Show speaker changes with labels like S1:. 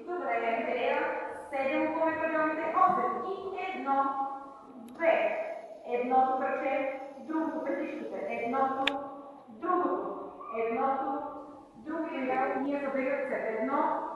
S1: Добре, Андрея. 7 по-микадоните, 8 и 1, 2. Едното кръче, другото петишката, едното, другото, едното, другия играл, ние забегат се. 1,